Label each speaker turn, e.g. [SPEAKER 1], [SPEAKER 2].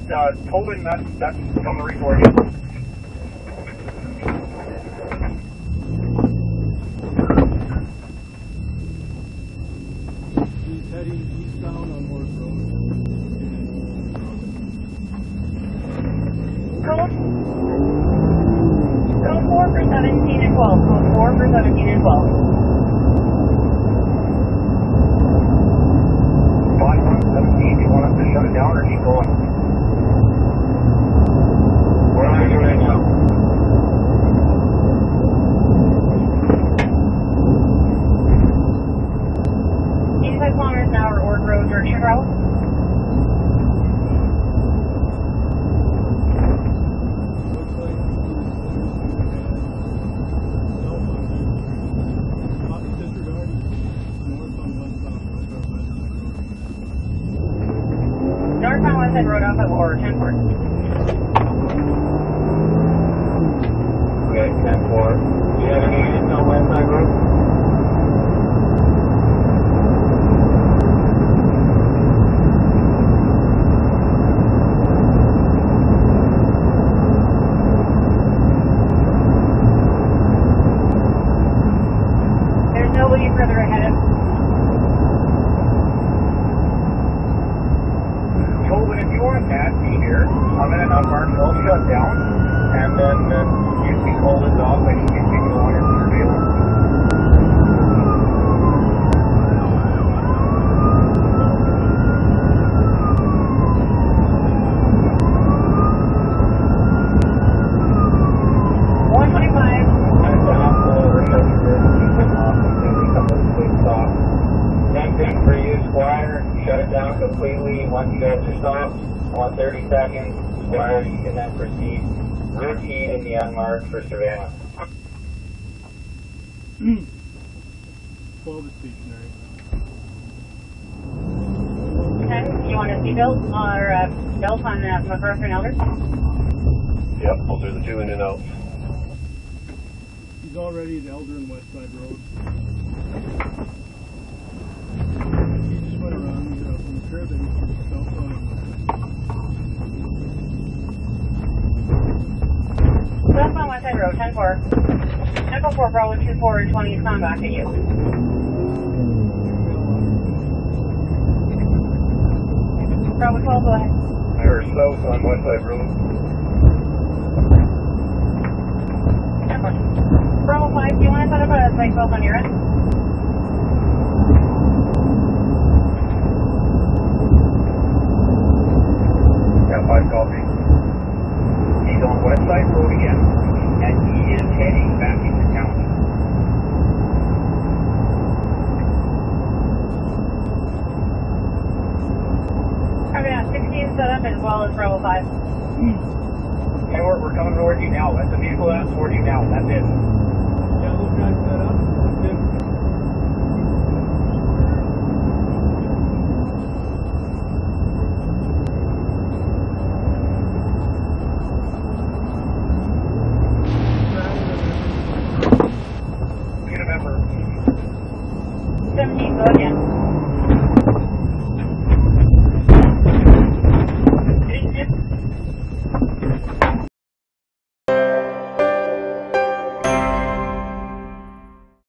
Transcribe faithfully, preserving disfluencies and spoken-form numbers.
[SPEAKER 1] uh, Tobin, that's, that's from the report. Yeah.
[SPEAKER 2] He's heading eastbound on North Road.
[SPEAKER 3] Code? Code four for seventeen and twelve. Code four for seventeen and twelve.
[SPEAKER 1] five one seventeen, do you want us to shut it down or keep going? Where are you right now?
[SPEAKER 3] eighty-five kilometers an hour, Ord Road, Yorkshire Route. North on Westside Road off of Ord, ten four.
[SPEAKER 1] Okay, ten four. Do you have any units on Westside Road?
[SPEAKER 3] There's nobody further ahead of.
[SPEAKER 1] Tobin, if you want to pass me here, I'm in an unmarked, I'll shut down, and then uh, you can hold it off, I can continue on in surveillance.
[SPEAKER 3] one twenty-five.
[SPEAKER 1] I'm down, uh, we're shutting this, keep it off, completely, come with a quick stop. Same thing for you, Squire, shut it down completely once you guys are stopped. On thirty seconds, Squire, you can then proceed routine in the unmarked for surveillance.
[SPEAKER 2] twelve is stationary.
[SPEAKER 3] Okay, you want a seatbelt or a belt on uh, McGruff and Elder?
[SPEAKER 1] Yep, we'll do the two in and out.
[SPEAKER 2] He's already at Elder and Westside Road. He just went around and got up on the curb and he put his cell phone on.
[SPEAKER 3] That's on Westside Road, ten four. Echo four, Bravo two four twenty is coming back at you. Bravo twelve, go ahead.
[SPEAKER 1] I heard south on Westside Road.
[SPEAKER 3] ten four. Bravo five, do you want to set up a site belt on your end?
[SPEAKER 1] Yeah, five copy. He's on Westside Road again, and he is heading back into town.
[SPEAKER 3] Okay, yeah, sixteen set up as well as Bravo five.
[SPEAKER 1] Okay, we're, we're coming towards you now. That's the vehicle that's towards you now. That's it.
[SPEAKER 2] Yeah, those guys set up. That's it.